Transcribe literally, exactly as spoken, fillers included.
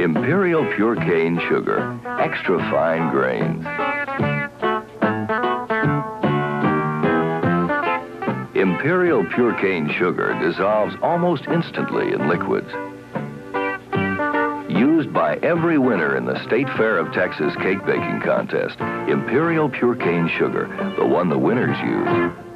Imperial Pure Cane Sugar, extra fine grains. Imperial Pure Cane Sugar dissolves almost instantly in liquids. Used by every winner in the State Fair of Texas cake baking contest, Imperial Pure Cane Sugar, the one the winners use.